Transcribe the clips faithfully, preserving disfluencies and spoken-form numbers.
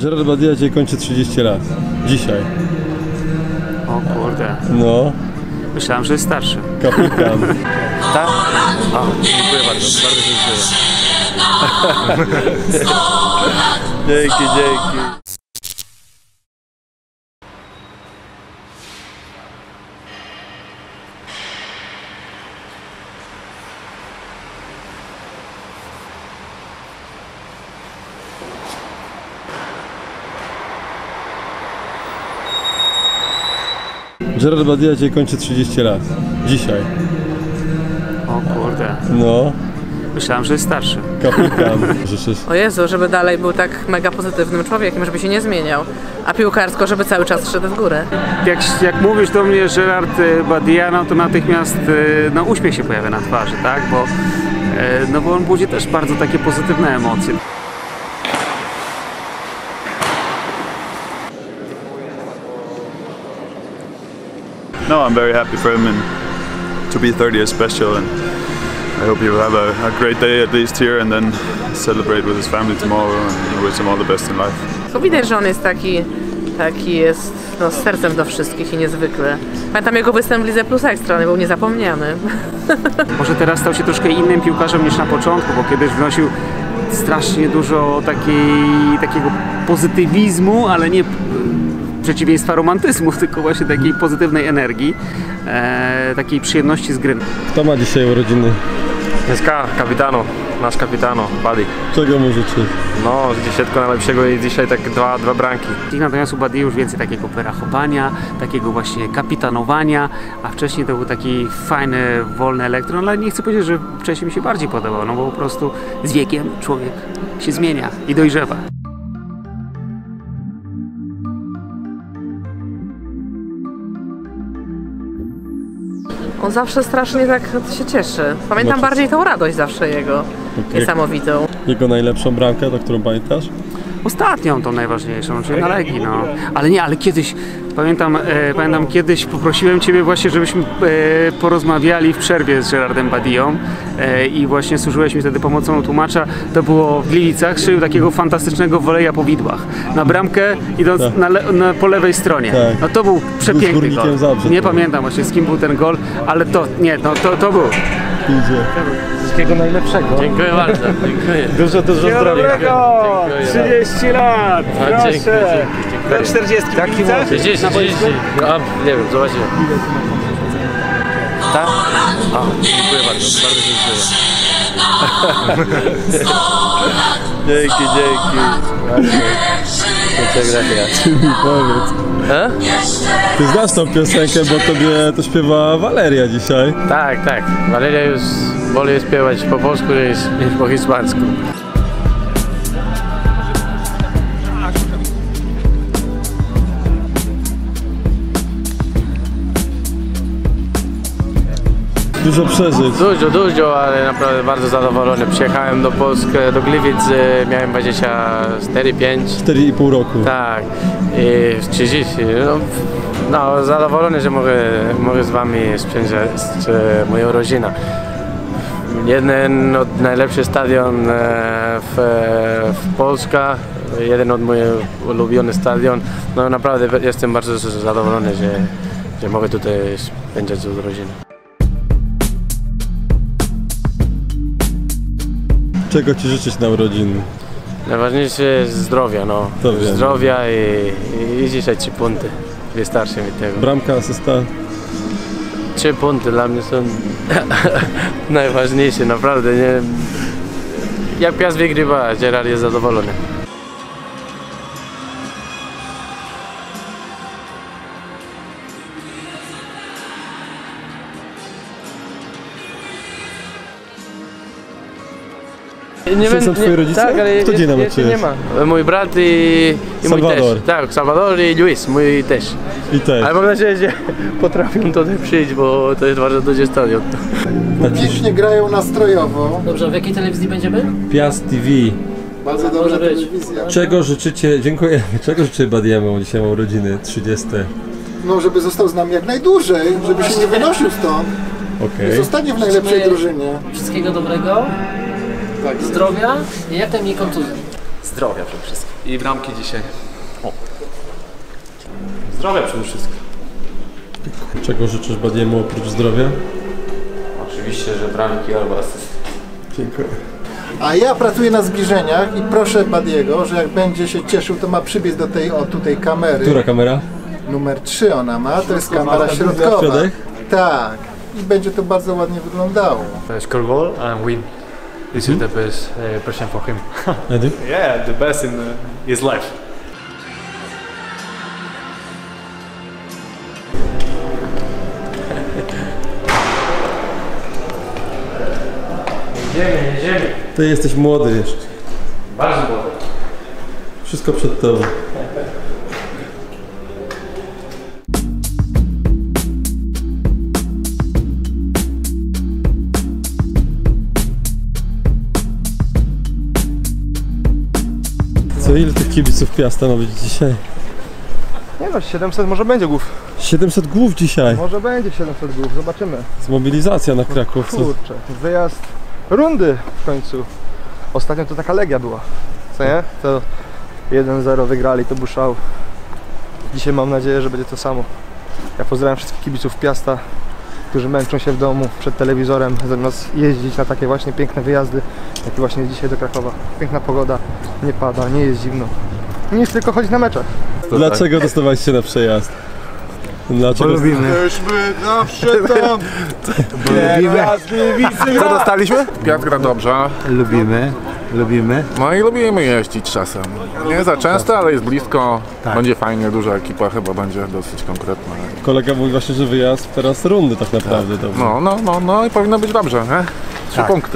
Gerard Badia dzisiaj kończy trzydzieści lat. Dzisiaj. O kurde. No. Myślałem, że jest starszy. Kapitan. Tak? O, dziękuję bardzo. Bardzo dziękuję. Dzięki, dzięki. Gerard Badia dzisiaj kończy trzydzieści lat. Dzisiaj. O kurde. No. Myślałem, że jest starszy. Kapitan. Życzę. O Jezu, żeby dalej był tak mega pozytywnym człowiekiem, żeby się nie zmieniał. A piłkarsko, żeby cały czas szedł w górę. Jak, jak mówisz do mnie Gerard Badia, no to natychmiast no, uśmiech się pojawia na twarzy, tak? Bo, no bo on budzi też bardzo takie pozytywne emocje. No, I'm very happy for him and to be thirty is special, and I hope he will have a, a great day at least here and then celebrate with his family tomorrow, and wish him all the best in life. To widać, że on jest taki, taki jest no, z sercem do wszystkich i niezwykły. Pamiętam jego występ w Lidze Plus Ekstra, on był niezapomniany. Może teraz stał się troszkę innym piłkarzem niż na początku, bo kiedyś wnosił strasznie dużo takiej, takiego pozytywizmu, ale nie przeciwieństwa romantyzmu, tylko właśnie takiej pozytywnej energii, e, takiej przyjemności z gry. Kto ma dzisiaj urodziny? Ska, kapitano, nasz kapitano, Badi. Czego mu życzy? No, wszystkiego najlepszego i dzisiaj tak dwa, dwa bramki. Natomiast u Badi już więcej takiego perachowania, takiego właśnie kapitanowania, a wcześniej to był taki fajny, wolny elektron, ale nie chcę powiedzieć, że wcześniej mi się bardziej podobał, no bo po prostu z wiekiem człowiek się zmienia i dojrzewa. On zawsze strasznie tak się cieszy. Pamiętam Znaczy... bardziej tą radość zawsze jego, okay. Niesamowitą. Jego najlepszą bramkę, to którą pamiętasz? Ostatnią, tą najważniejszą, czyli na Legii, no. Ale nie, ale kiedyś, pamiętam, e, pamiętam kiedyś poprosiłem Ciebie właśnie, żebyśmy e, porozmawiali w przerwie z Gerardem Badią e, i właśnie służyłeś mi wtedy pomocą tłumacza. To było w Gliwicach, strzelił takiego fantastycznego woleja po widłach. Na bramkę idąc tak. na le, na, po lewej stronie. Tak. No to był przepiękny gol. Zabrze, nie to. Pamiętam właśnie z kim był ten gol, ale to, nie, no to, to był. Idzie. Wszystkiego najlepszego. Dziękuję bardzo. Dziękuję. Dużo, dużo zdrowia. trzydzieści lat, proszę. Dzięki, dzięki, do czterdziestki. Taki trzydzieści, trzydzieści. No, nie wiem, zobaczymy. Tak? O, dziękuję bardzo, bardzo dziękuję. Dzięki, dzięki. Muchas gracias. Ty mi powiedz. E? Ty znasz tą piosenkę, bo tobie to śpiewa Waleria dzisiaj. Tak, tak. Waleria już woli śpiewać po polsku niż, niż po hiszpańsku. Dużo przeżyć. Dużo, dużo, ale naprawdę bardzo zadowolony. Przyjechałem do Polski, do Gliwic, miałem dwadzieścia cztery, pięć. cztery i pół roku. Tak, i trzydzieści. No, no zadowolony, że mogę, mogę z wami spędzać moją rodzinę. Jeden od najlepszych stadion w, w Polsce, jeden od moich ulubionych stadion. No naprawdę jestem bardzo zadowolony, że, że mogę tutaj spędzać z rodziną. Czego Ci życzyć na urodziny? Najważniejsze jest zdrowia, no. Zdrowia i, i dzisiaj trzy punkty. Wystarczy mi tego. Bramka, asysta? Trzy punkty dla mnie są najważniejsze, naprawdę. Nie. Jak Piast wygrywa, Gerard jest zadowolony. Nie wiem, są twoi rodzice? Tak, ale kto dzień na meczu nie ma. Mój brat i, i mój też. Tak, Salvador i Luis, mój też. I też. Ale mam nadzieję, że potrafią tutaj przyjść, bo to jest bardzo duży stadion. Publicznie grają nastrojowo. Dobrze, a w jakiej telewizji będziemy? Piast T V. Bardzo dobra telewizja. Czego życzycie, dziękuję, czego życzycie Badiemu? Dzisiaj ma urodziny trzydzieste. No, żeby został z nami jak najdłużej, żeby się nie wynosił stąd. Okej. Okay. Zostanie w najlepszej drużynie. Wszystkiego dobrego, tak, zdrowia i jak najmniej kontuzji. Zdrowia przede wszystkim. I bramki dzisiaj. O. Zdrowia przede wszystkim. Czego życzysz Badiemu oprócz zdrowia? Oczywiście, że bramki albo asyst. Dziękuję. A ja pracuję na zbliżeniach i proszę Badiego, że jak będzie się cieszył, to ma przybiec do tej, o tutaj kamery. Która kamera? Numer trzy ona ma, to jest kamera środkowa. Środek? Tak. I będzie to bardzo ładnie wyglądało. Score goal and win. This is the best uh, person for him. Edu? Yeah, the best in uh, his life. Jedziemy, jedziemy. Ty jesteś młody jeszcze. Bardzo młody. Wszystko przed tobą. Co, ile tych kibiców Piasta ma być dzisiaj? Nie no, siedemset może będzie głów. siedemset głów dzisiaj. Może będzie siedemset głów, zobaczymy. Zmobilizacja na Kraków. Co? Kurczę, wyjazd rundy w końcu. Ostatnio to taka Legia była, co nie? To jeden zero wygrali, to był szał. Dzisiaj mam nadzieję, że będzie to samo. Ja pozdrawiam wszystkich kibiców Piasta, którzy męczą się w domu przed telewizorem, zamiast jeździć na takie właśnie piękne wyjazdy, jak właśnie dzisiaj do Krakowa. Piękna pogoda, nie pada, nie jest zimno. Nic, tylko chodzić na meczach. Dlaczego dostawaliście na przejazd? Dlaczego? Bo lubimy. Jesteśmy zawsze tam. Bo lubimy. Co dostaliśmy? Piast gra dobrze. Lubimy, lubimy. No i lubimy jeździć czasem. Nie za często, ale jest blisko. Tak. Będzie fajnie, duża ekipa chyba będzie dosyć konkretna. Kolega mówi właśnie, że wyjazd teraz rundy tak naprawdę. Dobrze. No, no, no, no i powinno być dobrze, nie? Trzy Tak. punkty.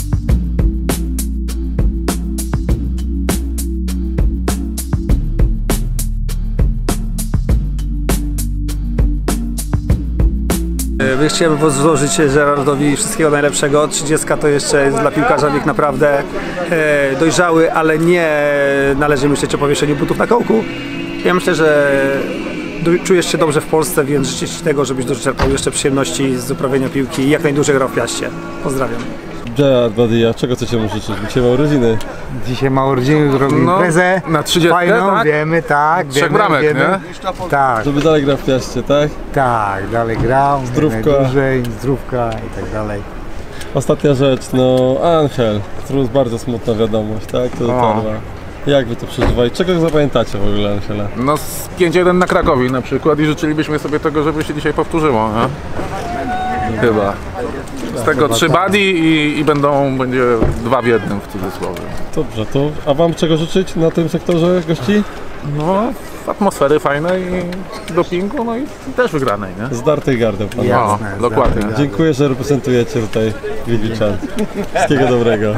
Chciałbym złożyć Gerardowi wszystkiego najlepszego. trzydziestka to jeszcze jest dla piłkarza wiek naprawdę e, dojrzały, ale nie należy myśleć o powieszeniu butów na kołku. Ja myślę, że czujesz się dobrze w Polsce, więc życzę Ci tego, żebyś doczerpał jeszcze przyjemności z uprawiania piłki i jak najdłużej grał w Piaście. Pozdrawiam. Gerard Badia, czego chcecie mu życzyć? Dzisiaj ma urodziny. Dzisiaj ma urodziny, zrobimy No, imprezę. na trzydziestkę, Fajną, tak? wiemy, tak. Trzech wiemy, bramek, wiemy. nie? Tak, Żeby dalej grał w Piaście, tak? tak, dalej grał, Zdrówka. najdłużej, zdrówka i tak dalej. Ostatnia rzecz, no Angel. To jest bardzo smutna wiadomość, tak? To dotarła. Jak wy to przeżywali? Czego zapamiętacie w ogóle, Angela? No z pięć jeden na Krakowi na przykład i życzylibyśmy sobie tego, żeby się dzisiaj powtórzyło, nie? Chyba. Z tego trzy badi i, i będą, będzie dwa w jednym w cudzysłowie. Dobrze, to a wam czego życzyć na tym sektorze gości? No, atmosfery fajnej i dopingu, no i też wygranej, nie? Zdartej gardeł pan. Jasne, No, dokładnie. Dziękuję, że reprezentujecie tutaj Gliwiczan. Wszystkiego dobrego.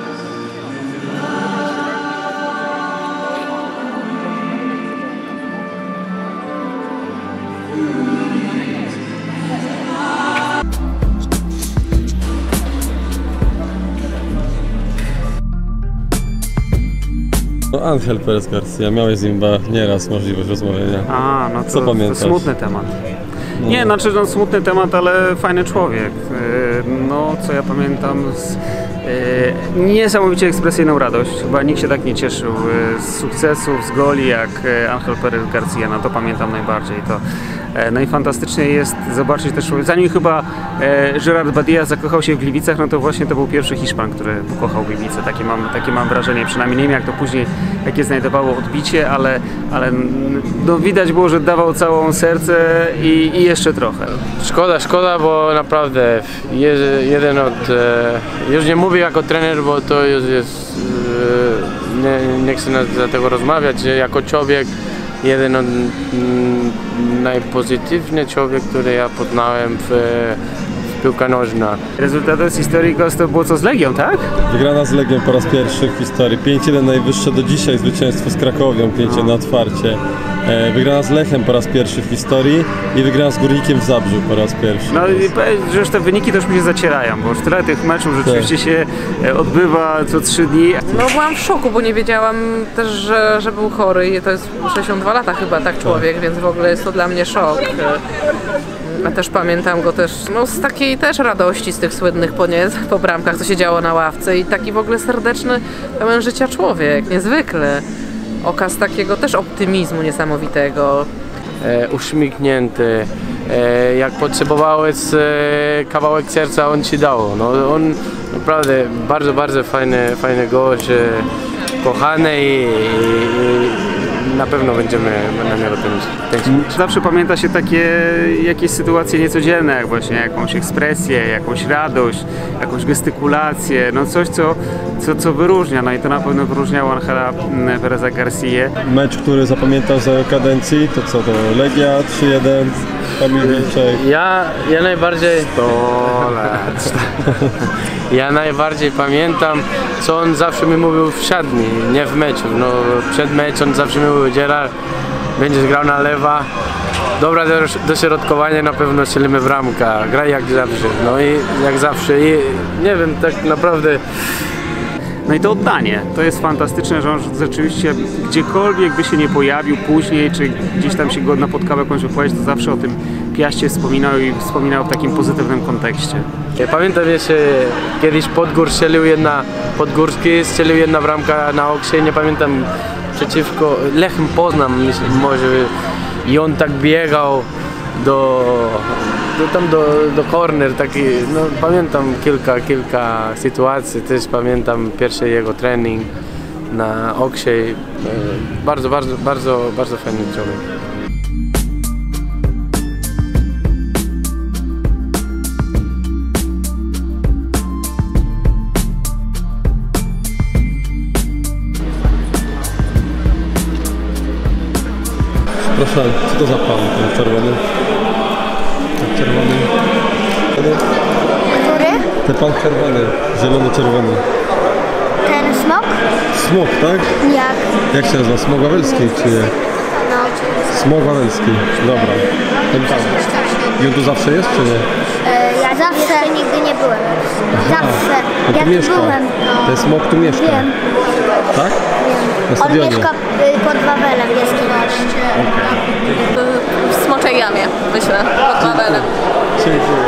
No Angel Perez Garcia, miałeś z nim chyba nieraz możliwość rozmawiania. A, no to, Co pamiętasz? to smutny temat. Nie, znaczy no, smutny temat, ale fajny człowiek. Yy, No, co ja pamiętam, z, yy, niesamowicie ekspresyjną radość. Chyba nikt się tak nie cieszył yy, z sukcesów, z goli jak yy, Angel Perez Garcia. No to pamiętam najbardziej. To, yy, no i fantastycznie jest zobaczyć też, zanim chyba yy, Gerard Badia zakochał się w Gliwicach, no to właśnie to był pierwszy Hiszpan, który pokochał Gliwice. Takie mam, takie mam wrażenie, przynajmniej nie wiem jak to później, jakie znajdowało odbicie, ale, ale no, widać było, że dawał całą serce i, i jeszcze trochę. Szkoda, szkoda, bo naprawdę jest jeden od... E, już nie mówię jako trener, bo to już jest... E, nie, nie chcę na, za tego rozmawiać, że jako człowiek jeden od m, najpozytywny człowiek, który ja poznałem w, w piłka nożna. Rezultaty Históricos to było co z Legią, tak? Wygrana z Legią po raz pierwszy w historii. pięć jeden najwyższe do dzisiaj zwycięstwo z Krakowią, pięć jeden na otwarcie. E, wygrana z Lechem po raz pierwszy w historii i wygrana z Górnikiem w Zabrzu po raz pierwszy. No i że już te wyniki też mi się zacierają, bo już tyle tych meczów rzeczywiście się odbywa co trzy dni. No byłam w szoku, bo nie wiedziałam też, że, że był chory i to jest sześćdziesiąt dwa lata chyba tak człowiek, więc w ogóle jest to dla mnie szok. Ja też pamiętam go też no, z takiej też radości, z tych słynnych po, nie, po bramkach, co się działo na ławce i taki w ogóle serdeczny, pełen życia człowiek, niezwykle. Okaz takiego też optymizmu niesamowitego. E, uśmiechnięty, e, jak potrzebowałeś e, kawałek serca, on ci dał. No, on naprawdę bardzo, bardzo fajny, fajny gość, e, kochany i, i na pewno będziemy na niego tęsknić. Zawsze pamięta się takie jakieś sytuacje niecodzienne, jak właśnie jakąś ekspresję, jakąś radość, jakąś gestykulację, no coś, co, co, co wyróżnia, no i to na pewno wyróżniało Angela Pereza García. Mecz, który zapamiętał z jego kadencji, to co to? Legia trzy jeden, Kamil Wilczek. Ja, ja najbardziej... sto lat. Ja najbardziej pamiętam, co on zawsze mi mówił w szatni, nie w meczu. No, przed meczem on zawsze mi mówił: Gerard, będziesz grał na lewa, dobra do, do środkowania, na pewno strzelimy bramkę, graj jak zawsze. No i jak zawsze i nie wiem, tak naprawdę. No i to oddanie, to jest fantastyczne, że on rzeczywiście gdziekolwiek by się nie pojawił później, czy gdzieś tam się go napotkał jakąś wypowiedź, to zawsze o tym Piaście wspominał i wspominał w takim pozytywnym kontekście. Ja pamiętam jeszcze kiedyś Podgór strzelił jedna, Podgórski strzelił jedna bramka na Oksie, nie pamiętam, przeciwko Lechem Poznań może, i on tak biegał do, do, tam do, do corner, taki, no pamiętam kilka, kilka sytuacji, też pamiętam pierwszy jego trening na Oksie, bardzo, bardzo, bardzo, bardzo fajny człowiek. Proszę, co to za pan, ten czerwony? Ten czerwony. Który? Ten pan czerwony, zielony-czerwony. Ten smok? Smok, tak? Jak? Jak się nazywa? Smok wawelski, czy nie? No. Smok wawelski, dobra. Ten pan. I on tu zawsze jest, czy nie? E, ja zawsze nigdy nie byłem. Zawsze. No Ja tu tu mieszka. byłem. No. Ten smok tu mieszka. Wiem. Tak? Na On stadionie. mieszka y, pod Wawelem, jest W Smoczej Jamie, myślę, pod Wawelem. Dziękuję.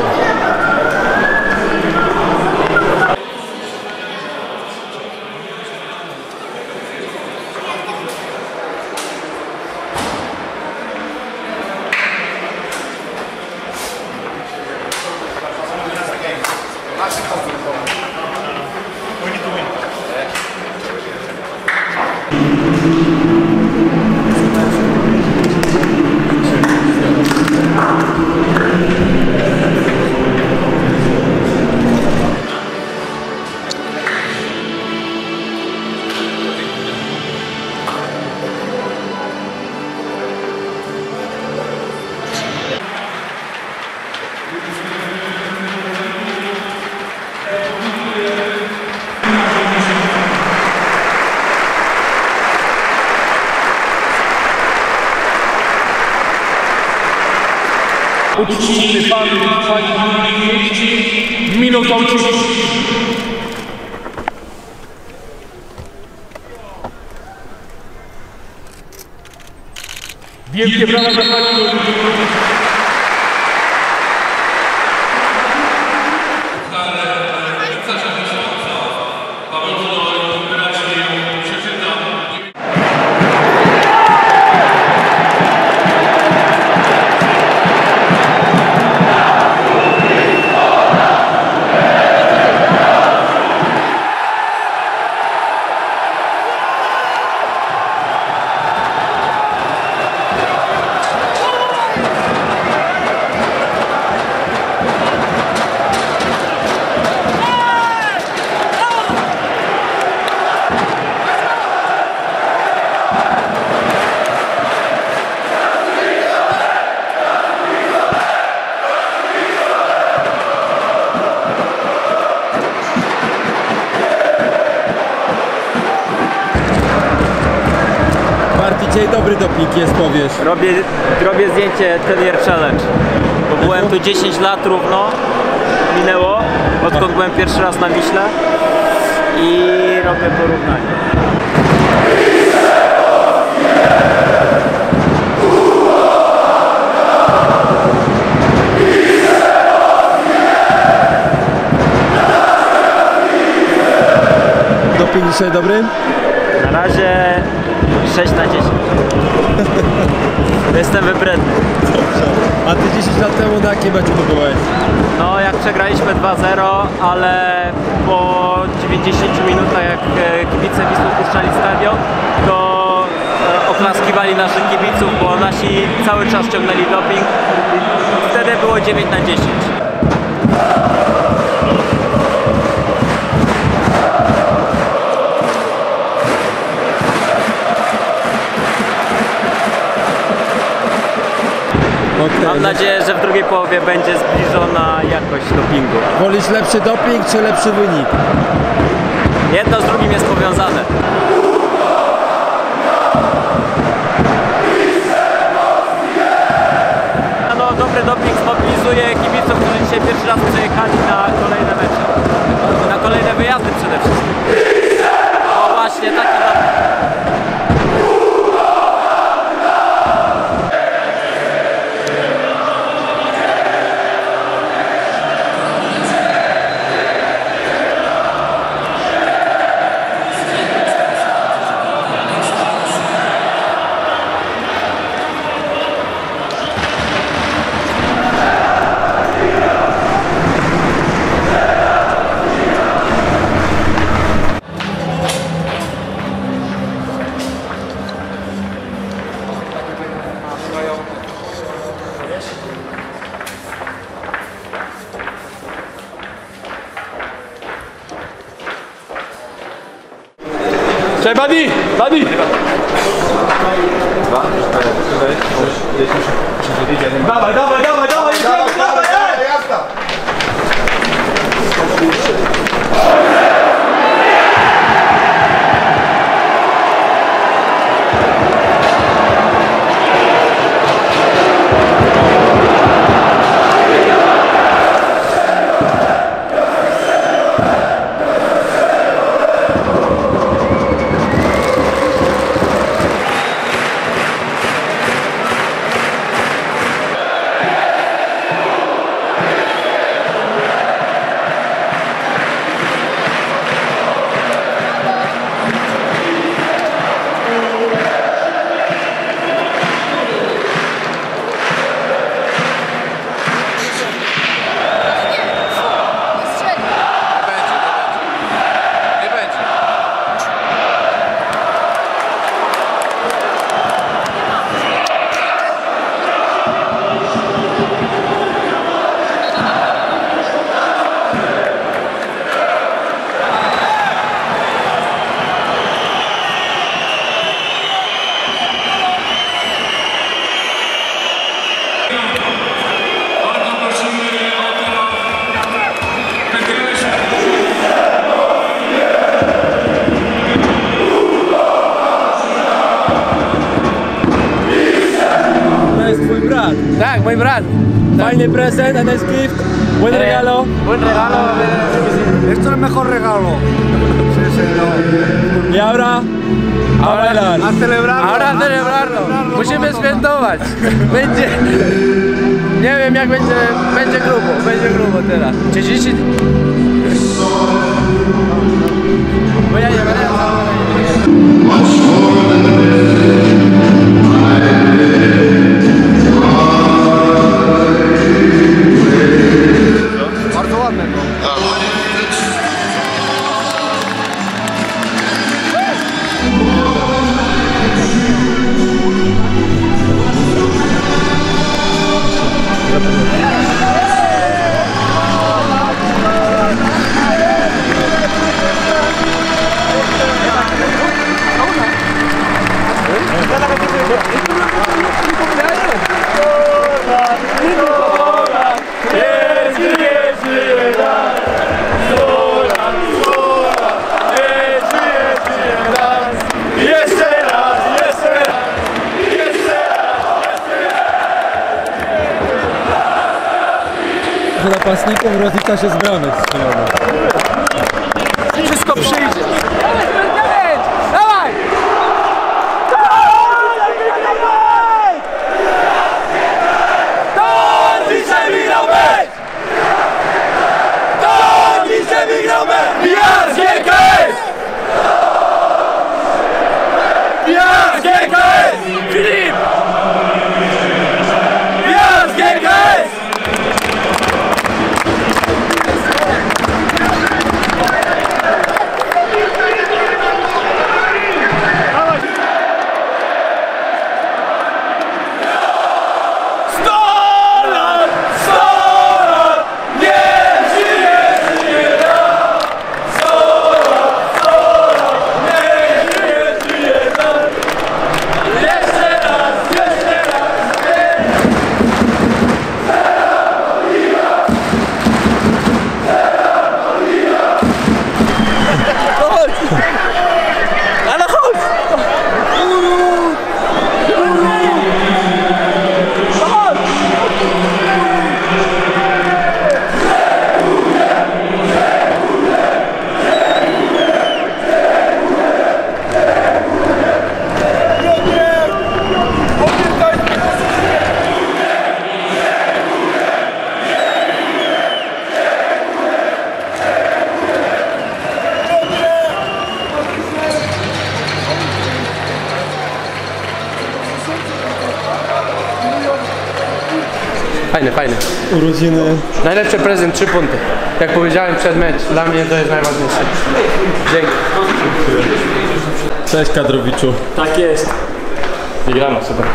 Uczcimy pamięć Pani minutą ciszy. Wielkie brawa dla Pani. Dzisiaj dobry doping jest, powiesz. Robię, robię zdjęcie Ten Year Challenge, bo byłem tu dziesięć lat równo, minęło, odkąd byłem pierwszy raz na Wiśle i robię porównanie. dzisiaj dobry? Na razie sześć na dziesięć. Jestem wybredny. Dobrze. A ty dziesięć lat temu na jakim meczu byłeś? No jak przegraliśmy dwa zero, ale po dziewięćdziesięciu minutach jak kibice Wisły puszczali stadion, to oklaskiwali naszych kibiców, bo nasi cały czas ciągnęli doping. Wtedy było dziewięć na dziesięć. Okay. Mam nadzieję, że w drugiej połowie będzie zbliżona jakość dopingu. Wolisz lepszy doping czy lepszy wynik? Jedno z drugim jest powiązane. No, dobry doping zmobilizuje kibiców, którzy dzisiaj pierwszy raz przyjechali na kolejne mecze. Na kolejne wyjazdy przede wszystkim. O właśnie, taki doping. Cześć, buddy! Buddy! Dawaj, dawaj, dawaj, dawaj! Dawaj, dawaj, dawaj! Tak, mój brat. Fajny prezent, a nice gift. Buen regalo. Buen regalo. Esto es el mejor regalo. Sí, señor. Y ahora, a bailar. A celebrarlo. Ahora a celebrarlo. Musimy świętować. Będzie... Nie wiem jak będzie, będzie grubo, będzie grubo teraz. trzydzieści... Bo ja nie będę... Bardzo ładne to. Napastników rozlicza się z bramy strzelone. Wszystko przyjdzie. Dawaj! To dzisiaj wygrał mecz! To dzisiaj wygrał mecz! P R G K S! Fajne, fajne. Urodziny. Najlepszy prezent, trzy punkty. Jak powiedziałem przed mecz, dla mnie to jest najważniejsze. Dzięki. Cześć Kadrowiczu. Tak jest. Wygrano, super.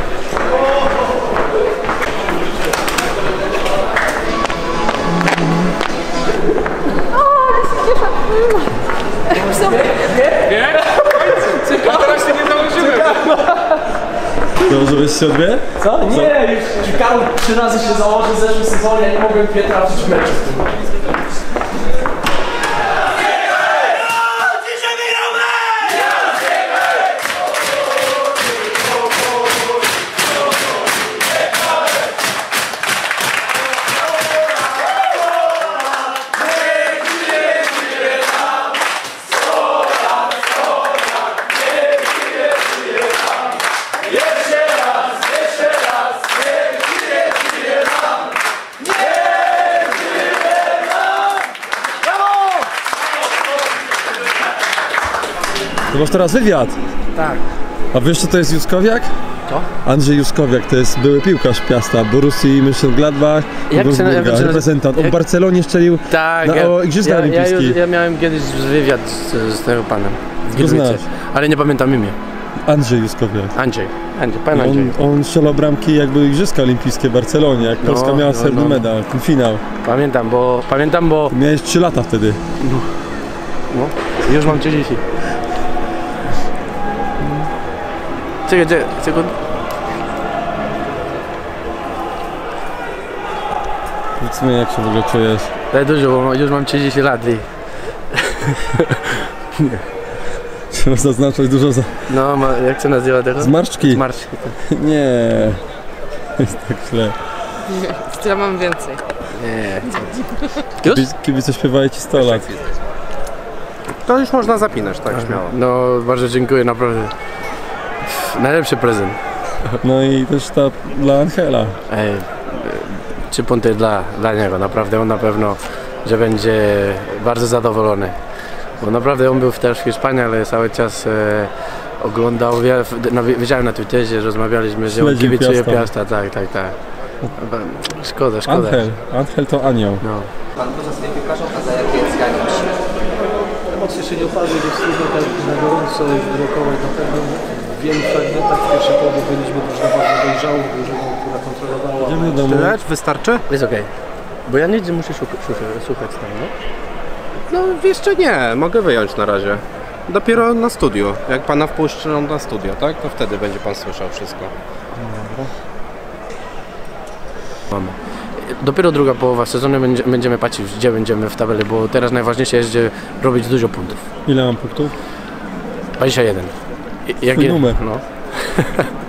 A teraz się nie założyłem. Dobrze, byś się odbie? Co? Nie, już czekałem trzy razy się założył w zeszłym sezonie, ja nie mogłem dwie trafić w meczu w tym. To masz teraz wywiad. Tak. A wiesz co to jest Juskowiak? Co? Andrzej Juskowiak to jest były piłkarz Piasta, Borussii Mönchengladbach, Jak się na- jak się nazywa- reprezentant. On jak- w Barcelonie strzelił Tak, na ja, o Igrzyskach ja, ja, Olimpijskich. już, ja miałem kiedyś wywiad z, z tym panem. W Go Gliwice. znasz? Ale nie pamiętam imię. Andrzej Juskowiak. Andrzej. Andrzej, pan I Andrzej. On, on strzelał bramki jak były Igrzyska Olimpijskie w Barcelonie, jak No, Polska miała no, srebrny no. medal, ten finał. Pamiętam, bo... Pamiętam, bo... Miałeś trzy lata wtedy. No, już mam trzydzieści. Czekaj, czekaj, sekund. Powiedz mi, jak się w ogóle czujesz? Daj dużo, bo już mam trzydzieści lat i... Trzeba zaznaczać dużo za... No, ma, jak się nazywa teraz? Zmarszczki. Zmarszczki. Nie, jest tak źle. Ja mam więcej. Nie. Kibice, kibice śpiewali ci sto lat. To już można zapinać, tak śmiało. No, bardzo dziękuję, naprawdę. Najlepszy prezent. No i też ta dla Angela. Ej, trzy punkty dla, dla niego, naprawdę on na pewno, że będzie bardzo zadowolony. Bo naprawdę on był też w Hiszpanii, ale cały czas e, oglądał, ja, no, widziałem na Twitterze, rozmawialiśmy, że on Śledził kibicuje Piasta. Piasta, tak, tak, tak. Szkoda, szkoda. Angel, Angel to anioł. No. Pan poza swoim piłkarzem, a za jakie zganiam się? Emocje się nie opadły, do wstydu, tak na gorąco wyrokować na pewno w wielu fragmentach. W pierwszej połowie byliśmy drużyną bardzo dojrzałą, drużyną, która kontrolowała. Idziemy do domu. Tyle? Wystarczy? Jest okej. Bo ja nic nie muszę słuchać, słuchać tam, no? No jeszcze nie, mogę wyjąć na razie. Dopiero na studiu. Jak pana wpuszczą na studio, tak? To wtedy będzie pan słyszał wszystko. Mamy. Dopiero druga połowa sezonu będzie, będziemy patrzeć, gdzie będziemy w tabeli, bo teraz najważniejsze jest, że robić dużo punktów. Ile mam punktów? dwadzieścia jeden. I- Jak Twój je- numer. No.